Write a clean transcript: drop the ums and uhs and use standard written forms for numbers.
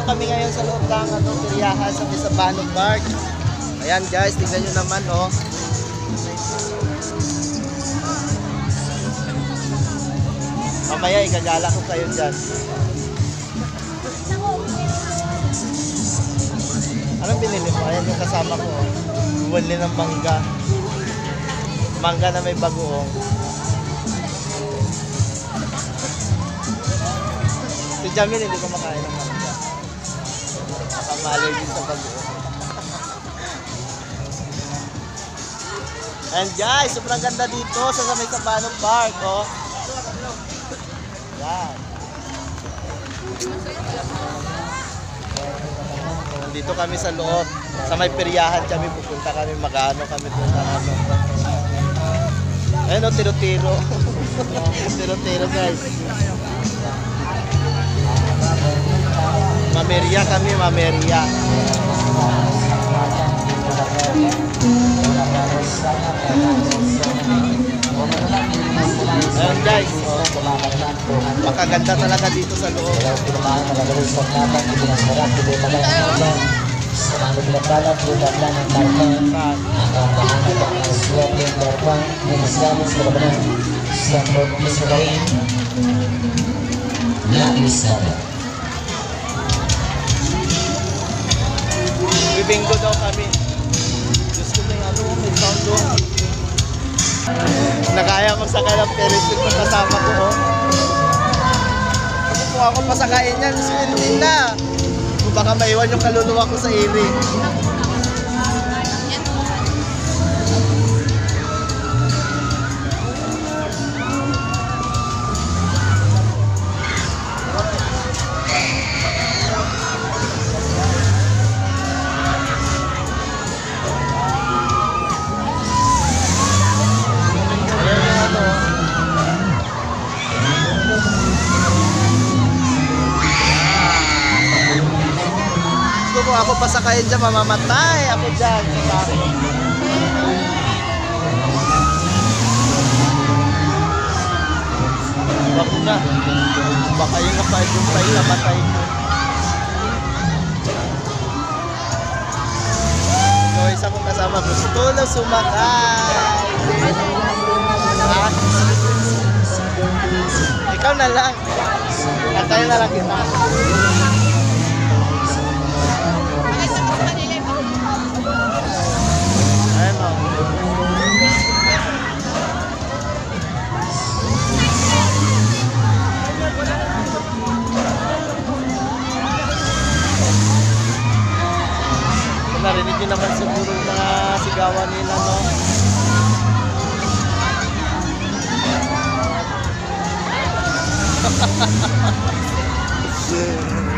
Nandito kami ngayon sa loob ng peryahan sa Savano Park. Ayan guys, tingnan nyo naman oh. Mamaya ikagala ko kayo dyan. Anong binili mo? Ayan yung kasama ko oh. Bumili ng mangga. Mangga na may bagoong. Si Jamil hindi ko makain ng mangga. Makamaloy din sa bagoong. And guys, sobrang ganda dito sa may Savano Park oh. Yan. Dito kami sa loob. Sa may peryahan kami pupunta kami, mag-ano kami doon na ano. Ayun o, tiro-tiro. Tiro-tiro guys. Mamerya kami, mamerya. Ayun guys, makaganda talaga dito sa loob. Bibinggo daw kami. Diyos ko may ano, may sound doon. Nakaya magsakay ng Ferris wheel ng kasama ko oh. Kung ako pasakayin yan, hindi na. Kung baka maiwan yung kaluluwa ko sa iri. Kung ako pasakayin dyan, mamamatay ako dyan sa bako. Bako na. Baka yung kapahit yung tayo, namatay ko. So, isa kong kasama, gusto na sumakay. Ha? Ikaw na lang. Antayin na lang kita. Narinig nyo naman siguro mga sigawan nila, no?